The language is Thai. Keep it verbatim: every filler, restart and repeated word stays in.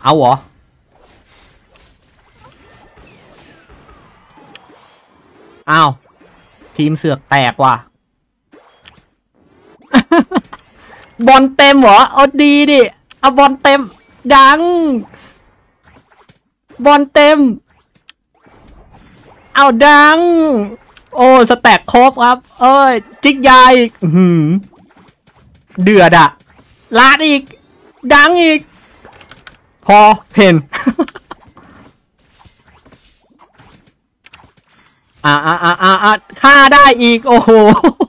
เอาเหรออ้าวทีมเสือกแตกว่ะ บอลเต็มเหรอเอาดีดิเอาบอลเต็มดังบอลเต็มเอาดังโอ้สแต็กครบครับเอ้ยจิกยายอีกหืมเดือดอะลาดอีกดังอีกพอเพน อ่าอ่าอ่าอ่าฆ่าได้อีกโอ้โห